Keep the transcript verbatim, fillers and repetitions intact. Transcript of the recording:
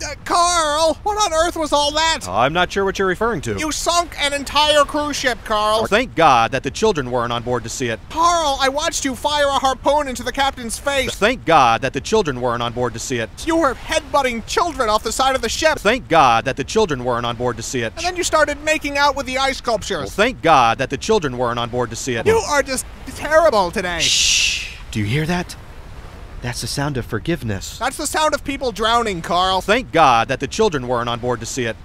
Uh, Carl, what on earth was all that? Uh, I'm not sure what you're referring to. You sunk an entire cruise ship, Carl. Thank God that the children weren't on board to see it. Carl, I watched you fire a harpoon into the captain's face. Thank God that the children weren't on board to see it. You were headbutting children off the side of the ship. Thank God that the children weren't on board to see it. And then you started making out with the ice sculptures. Well, thank God that the children weren't on board to see it. You are just terrible today. Shh. Do you hear that? That's the sound of forgiveness. That's the sound of people drowning, Carl. Thank God that the children weren't on board to see it.